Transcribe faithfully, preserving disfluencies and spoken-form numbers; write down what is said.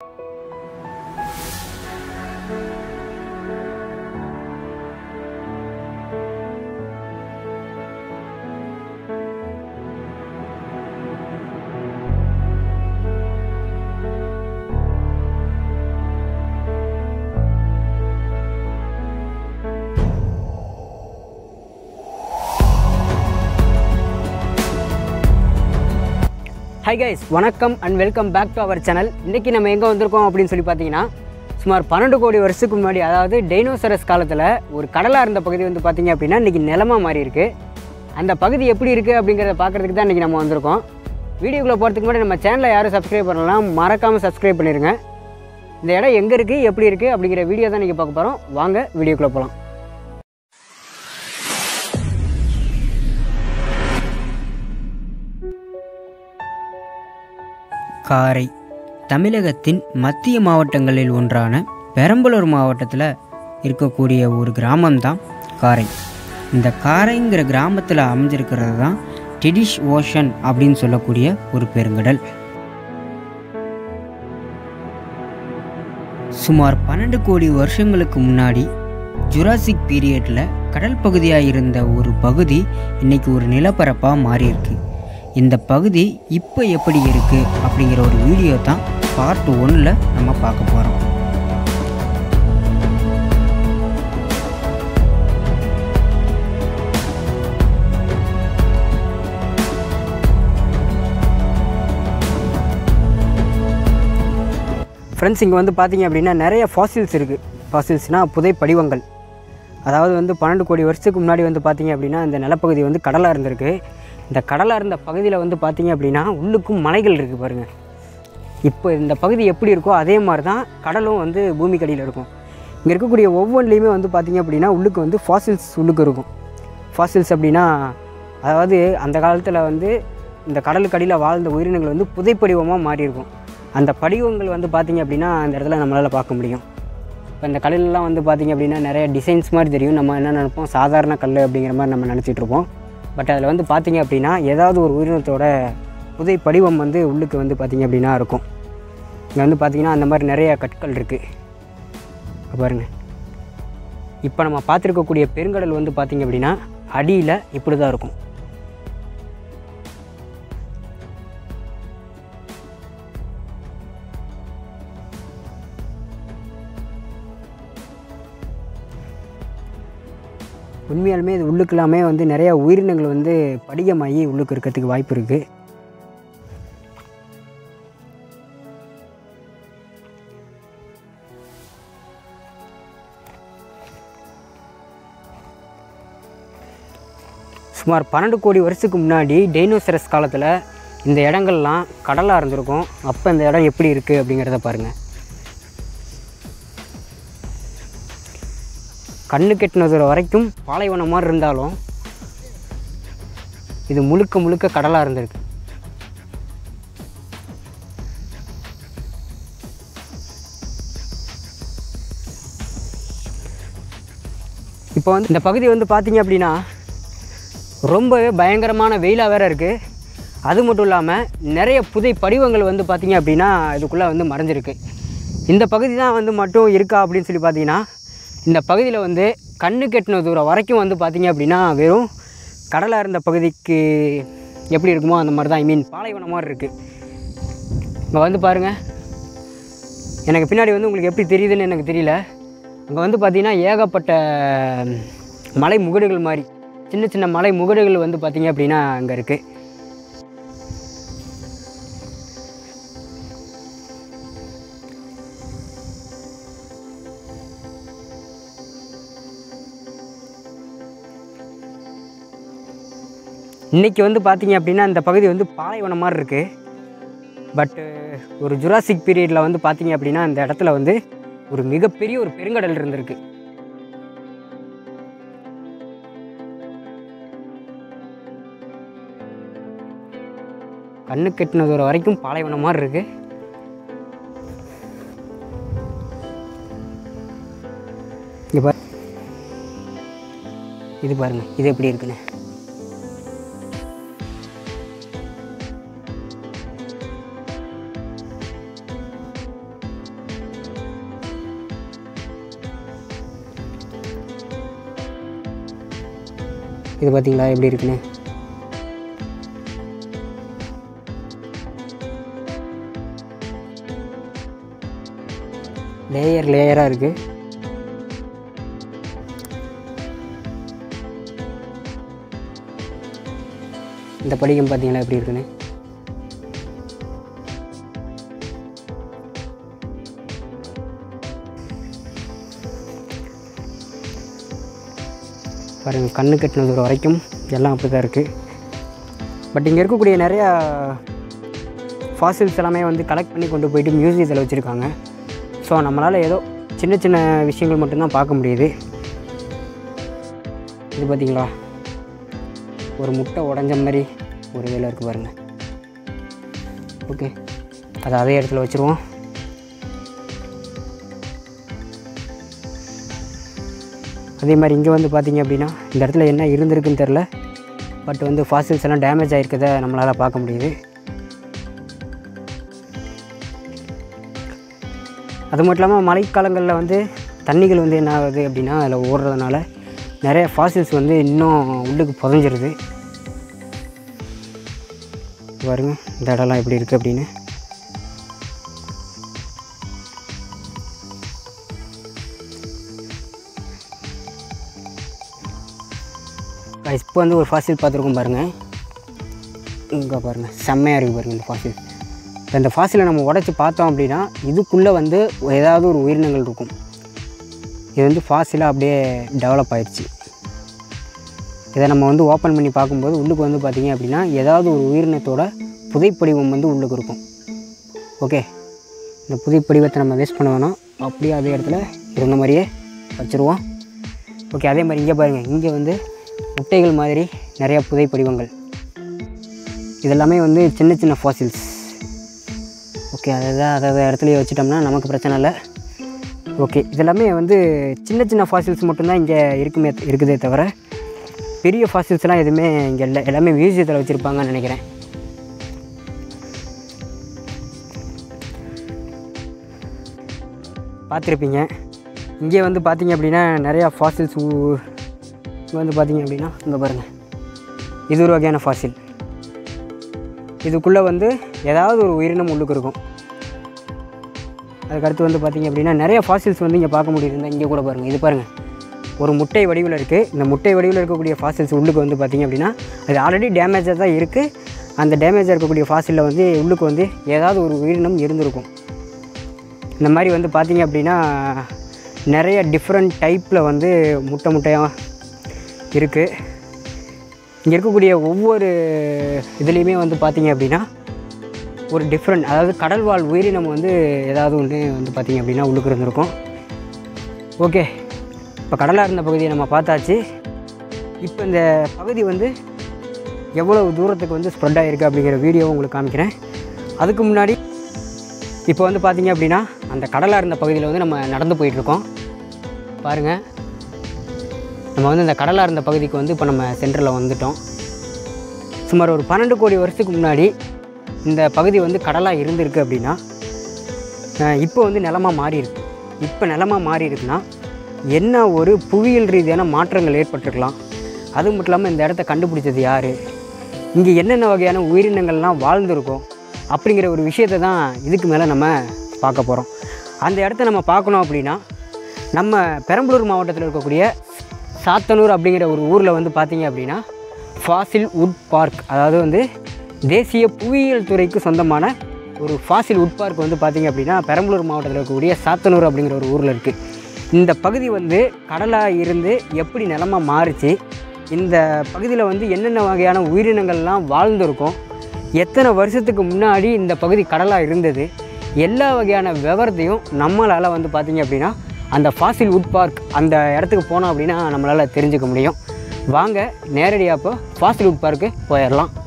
Hi guys, வணக்கம் and welcome back to our channel. இன்னைக்கு நம்ம எங்க வந்திருக்கோம் அப்படினு சொல்லி பாத்தீங்கன்னா சுமார் பன்னிரண்டு கோடி வருஷத்துக்கு முன்னாடி அதாவது டைனோசரஸ் காலத்துல ஒரு கடலா இருந்த பகுதி வந்து பாத்தீங்க அப்படினா இன்னைக்கு நிலமா மாறி இருக்கு. அந்த பகுதி எப்படி இருக்கு அப்படிங்கறத பார்க்கிறதுக்கு தான் இன்னைக்கு நம்ம வந்திருக்கோம். வீடியோக்குள்ள போறதுக்கு முன்னாடி நம்ம சேனலை யாரும் Subscribe பண்ணலாம் மறக்காம Subscribe பண்ணிருங்க. இந்த இடம் எங்க இருக்கு எப்படி இருக்கு அப்படிங்கற வீடியோ தான் இன்னைக்கு பார்க்க போறோம். வாங்க வீடியோக்குள்ள போலாம். காரை தமிழகத்தின் மத்திய மாவட்டங்களில் ஒன்றான பெரம்பலூர் மாவட்டத்தில் இருக்கக்கூடிய ஒரு கிராமம்தான் காரை. இந்த காரைங்கிற கிராமத்தில் அமைஞ்சிருக்கிறது தான் டிடிஷ் ஓஷன் அப்படின்னு சொல்லக்கூடிய ஒரு பெருங்கடல். சுமார் பன்னெண்டு கோடி வருஷங்களுக்கு முன்னாடி ஜுராசிக் பீரியடில் கடல் பகுதியாக இருந்த ஒரு பகுதி இன்னைக்கு ஒரு நிலப்பரப்பாக மாறியிருக்கு. இந்த பகுதி இப்போ எப்படி இருக்குது அப்படிங்கிற ஒரு வீடியோ தான் பார்ட் ஒன்னில் நம்ம பார்க்க போகிறோம். ஃப்ரெண்ட்ஸ், இங்கே வந்து பார்த்தீங்க அப்படின்னா நிறைய ஃபாசில்ஸ் இருக்குது. ஃபாசில்ஸ்னால் புதை படிவங்கள். அதாவது வந்து பன்னெண்டு கோடி வருஷத்துக்கு முன்னாடி வந்து பார்த்தீங்க அப்படின்னா இந்த நிலப்பகுதி வந்து கடலாக இருந்திருக்கு. இந்த கடலாக இருந்த பகுதியில் வந்து பார்த்திங்க அப்படின்னா உள்ளுக்கும் மலைகள் இருக்குது பாருங்கள். இப்போ இந்த பகுதி எப்படி இருக்கோ அதே மாதிரி தான் கடலும் வந்து பூமிக்கடியில் இருக்கும். இங்கே இருக்கக்கூடிய ஒவ்வொன்றிலையுமே வந்து பார்த்திங்க அப்படின்னா உள்ளுக்கு வந்து ஃபாசில்ஸ் உள்ளுக்கு இருக்கும். ஃபாசில்ஸ் அப்படின்னா அதாவது அந்த காலத்தில் வந்து இந்த கடலுக்கு அடியில் வாழ்ந்த உயிரினங்கள் வந்து புதைப்படிவமாக மாறி இருக்கும். அந்த படிவங்கள் வந்து பார்த்திங்க அப்படின்னா அந்த இடத்துல நம்மளால் பார்க்க முடியும். இப்போ இந்த கடலெலாம் வந்து பார்த்திங்க அப்படின்னா நிறைய டிசைன்ஸ் மாதிரி தெரியும். நம்ம என்ன நினைப்போம், சாதாரண கல் அப்படிங்கிற மாதிரி நம்ம நினச்சிட்ருப்போம். பட் அதில் வந்து பார்த்திங்க அப்படின்னா ஏதாவது ஒரு உயிரினத்தோட புதை படிவம் வந்து உள்ளுக்கு வந்து பார்த்திங்க அப்படின்னா இருக்கும். இங்கே வந்து பார்த்திங்கன்னா அந்த மாதிரி நிறைய கற்கள் இருக்குது பாருங்கள். இப்போ நம்ம பார்த்துருக்கக்கூடிய பெருங்கடல் வந்து பார்த்திங்க அப்படின்னா அடியில் இப்படி தான் இருக்கும். உண்மையாலுமே இது உள்ளுக்கெல்லாமே வந்து நிறைய உயிரினங்கள் வந்து படிகமாகி உள்ளுக்கு இருக்கிறதுக்கு வாய்ப்பு இருக்குது. சுமார் பன்னெண்டு கோடி வருஷத்துக்கு முன்னாடி டைனோசரஸ் காலத்தில் இந்த இடங்கள்லாம் கடலாக இருந்திருக்கும். அப்போ இந்த இடம் எப்படி இருக்குது அப்படிங்கிறத பாருங்கள். கண்ணு கெட்டினது வரைக்கும் பாலைவனம் மாதிரி இருந்தாலும் இது முழுக்க முழுக்க கடலாக இருந்திருக்கு. இப்போ வந்து இந்த பகுதி வந்து பார்த்திங்க அப்படின்னா ரொம்பவே பயங்கரமான வெயிலாக வேறு இருக்குது. அது மட்டும் இல்லாமல் நிறைய புதை படிவங்கள் வந்து பார்த்திங்க அப்படின்னா இதுக்குள்ளே வந்து மறைஞ்சிருக்கு. இந்த பகுதி தான் வந்து மட்டும் இருக்கா அப்படின்னு சொல்லி பார்த்தீங்கன்னா இந்த பகுதியில் வந்து கண்ணு கெட்டின தூரம் வரைக்கும் வந்து பார்த்திங்க அப்படின்னா வெறும் கடலாக இருந்த பகுதிக்கு எப்படி இருக்குமோ அந்த மாதிரி தான், ஐ மீன் பாலைவனம் மாதிரி இருக்குது. இங்கே வந்து பாருங்கள், எனக்கு பின்னாடி வந்து உங்களுக்கு எப்படி தெரியுதுன்னு எனக்கு தெரியல. அங்கே வந்து பார்த்திங்கன்னா ஏகப்பட்ட மலை முகடுகள் மாதிரி சின்ன சின்ன மலை முகடுகள் வந்து பார்த்திங்க அப்படின்னா அங்கே இருக்குது. இன்றைக்கி வந்து பார்த்திங்க அப்படின்னா இந்த பகுதி வந்து பாலைவனம் மாதிரி இருக்குது. பட்டு ஒரு ஜுராசிக் பீரியடில் வந்து பார்த்திங்க அப்படின்னா இந்த இடத்துல வந்து ஒரு மிகப்பெரிய ஒரு பெருங்கடல் இருந்திருக்கு. கண்ணு கெட்டின தூரம் வரைக்கும் பாலைவனம் மாதிரி இருக்குது. இங்கே பாரு, இது பாருங்கள், இது எப்படி இருக்குன்னு. இது பார்த்திங்களா எப்படி இருக்குன்னு. லேயர் லேயராக இருக்குது. இந்த படிகம் பார்த்தீங்களா எப்படி இருக்குன்னு. பாருங்கள், கண்ணு கட்டின தூரம் வரைக்கும் எல்லாம் அப்படி தான் இருக்குது. பட் இங்கே இருக்கக்கூடிய நிறையா ஃபாசில்ஸ் எல்லாமே வந்து கலெக்ட் பண்ணி கொண்டு போயிட்டு மியூசியத்தில் வச்சுருக்காங்க. ஸோ நம்மளால் ஏதோ சின்ன சின்ன விஷயங்கள் மட்டும்தான் பார்க்க முடியுது. இது பார்த்திங்களா, ஒரு முட்டை உடஞ்ச மாதிரி ஒரு வேலை இருக்குது பாருங்கள். ஓகே, அதை அதே இடத்துல வச்சுருவோம். அதே மாதிரி இங்கே வந்து பார்த்திங்க அப்படின்னா இந்த இடத்துல என்ன இருந்திருக்குன்னு தெரில. பட் வந்து ஃபாசில்ஸ் எல்லாம் டேமேஜ் ஆகிருக்கதை நம்மளால் பார்க்க முடியுது. அது மட்டும் இல்லாமல் மழைக்காலங்களில் வந்து தண்ணிகள் வந்து என்ன ஆகுது அப்படின்னா அதில் ஓடுறதுனால நிறைய ஃபாசில்ஸ் வந்து இன்னும் உள்ளுக்கு புதஞ்சிருது. பாருங்க இந்த இடம்லாம் எப்படி இருக்குது அப்படின்னு. இப்போ வந்து ஒரு ஃபாசில் பார்த்துருக்கோம் பாருங்கள். இங்கே பாருங்கள், செம்மையாக இருக்குது பாருங்கள் இந்த ஃபாசில். இப்போ இந்த ஃபாசிலை நம்ம உடச்சி பார்த்தோம் அப்படின்னா இதுக்குள்ளே வந்து ஏதாவது ஒரு உயிரினங்கள் இருக்கும். இது வந்து ஃபாசிலாக அப்படியே டெவலப் ஆகிடுச்சு. இதை நம்ம வந்து ஓப்பன் பண்ணி பார்க்கும்போது உள்ளுக்கு வந்து பார்த்திங்க அப்படின்னா ஏதாவது ஒரு உயிரினத்தோட புதைப்படிவம் வந்து உள்ளுக்கு இருக்கும். ஓகே, இந்த புதைப்படிவத்தை நம்ம வேஸ்ட் பண்ண வேணாம், அப்படியே அதே இடத்துல இருந்த மாதிரியே வச்சுருவோம். ஓகே, அதே மாதிரி இங்கே பாருங்கள், இங்கே வந்து முட்டைகள் மாதிரி நிறையா புதைப்படிவங்கள். இதெல்லாமே வந்து சின்ன சின்ன ஃபாசில்ஸ். ஓகே, அதை தான் அதை இடத்துலையே வச்சுட்டோம்னா நமக்கு பிரச்சனை இல்லை. ஓகே, இதெல்லாமே வந்து சின்ன சின்ன ஃபாசில்ஸ் மட்டும்தான் இங்கே இருக்குமே இருக்குதே தவிர பெரிய ஃபாசில்ஸ்லாம் எதுவுமே இங்கே இல்லை. எல்லாமே மியூசியத்தில் வச்சுருப்பாங்கன்னு நினைக்கிறேன். பார்த்துருப்பீங்க. இங்கே வந்து பார்த்திங்க அப்படின்னா நிறையா ஃபாசில்ஸ். இங்கே வந்து பார்த்திங்க அப்படின்னா இங்கே பாருங்கள், இது ஒரு வகையான ஃபாசில். இதுக்குள்ளே வந்து ஏதாவது ஒரு உயிரினம் உள்ளுக்கு இருக்கும். அதுக்கடுத்து வந்து பார்த்திங்க அப்படின்னா நிறைய ஃபாசில்ஸ் வந்து இங்கே பார்க்க முடியுது. இங்கே கூட பாருங்கள், இது பாருங்கள், ஒரு முட்டை வடிவில் இருக்குது. இந்த முட்டை வடிவில் இருக்கக்கூடிய ஃபாசில்ஸ் உள்ளுக்கு வந்து பார்த்திங்க அப்படின்னா அது ஆல்ரெடி டேமேஜாக தான் இருக்குது. அந்த டேமேஜாக இருக்கக்கூடிய ஃபாசிலில் வந்து உள்ளுக்கு வந்து ஏதாவது ஒரு உயிரினம் இருந்திருக்கும். இந்த மாதிரி வந்து பார்த்திங்க அப்படின்னா நிறைய டிஃப்ரெண்ட் டைப்பில் வந்து முட்டை முட்டையாக இருக்குது. இங்கே இருக்கக்கூடிய ஒவ்வொரு இதுலேயுமே வந்து பார்த்திங்க அப்படின்னா ஒரு டிஃப்ரெண்ட், அதாவது கடல்வாழ் உயிரினம் வந்து ஏதாவது ஒன்று வந்து பார்த்திங்க அப்படின்னா உள்ளுக்கு இருந்திருக்கும். ஓகே, இப்போ கடலாக இருந்த பகுதியை நம்ம பார்த்தாச்சு. இப்போ இந்த பகுதி வந்து எவ்வளோ தூரத்துக்கு வந்து ஸ்ப்ரெட் ஆகிருக்கு அப்படிங்கிற வீடியோவை உங்களுக்கு காமிக்கிறேன். அதுக்கு முன்னாடி இப்போ வந்து பார்த்திங்க அப்படின்னா அந்த கடலாக இருந்த பகுதியில் வந்து நம்ம நடந்து போயிட்டுருக்கோம். பாருங்கள், நம்ம வந்து இந்த கடலாக இருந்த பகுதிக்கு வந்து இப்போ நம்ம சென்டரில் வந்துட்டோம். சுமார் ஒரு பன்னெண்டு கோடி வருஷத்துக்கு முன்னாடி இந்த பகுதி வந்து கடலாக இருந்திருக்கு அப்படின்னா இப்போ வந்து நிலமாக மாறி இருக்கு. இப்போ நிலமாக மாறி இருக்குன்னா என்ன ஒரு புவியியல் ரீதியான மாற்றங்கள் ஏற்பட்டிருக்கலாம். அது மட்டும் இல்லாமல் இந்த இடத்த கண்டுபிடிச்சது யார், இங்கே என்னென்ன வகையான உயிரினங்கள்லாம் வாழ்ந்துருக்கோம் அப்படிங்கிற ஒரு விஷயத்தை தான் இதுக்கு மேலே நம்ம பார்க்க போகிறோம். அந்த இடத்த நம்ம பார்க்கணும் அப்படின்னா நம்ம பெரம்பலூர் மாவட்டத்தில் இருக்கக்கூடிய சாத்தனூர் அப்படிங்கிற ஒரு ஊரில் வந்து பார்த்திங்க அப்படின்னா ஃபாசில் உட் பார்க், அதாவது வந்து தேசிய புவியியல் துறைக்கு சொந்தமான ஒரு ஃபாசில் உட் பார்க் வந்து பார்த்திங்க அப்படின்னா பெரம்பலூர் மாவட்டத்தில் இருக்கக்கூடிய சாத்தனூர் அப்படிங்கிற ஒரு ஊரில் இருக்குது. இந்த பகுதி வந்து கடலாக இருந்து எப்படி நிலமாக மாறிச்சு, இந்த பகுதியில் வந்து என்னென்ன வகையான உயிரினங்கள்லாம் வாழ்ந்துருக்கும், எத்தனை வருஷத்துக்கு முன்னாடி இந்த பகுதி கடலாக இருந்தது, எல்லா வகையான விவரத்தையும் நம்மளால் வந்து பார்த்திங்க அப்படின்னா அந்த ஃபாசில் உட் பார்க் அந்த இடத்துக்கு போனோம் அப்படின்னா நம்மளால் தெரிஞ்சுக்க முடியும். வாங்க நேரடியாக இப்போ ஃபாசில் உட் பார்க்கு போயிடலாம்.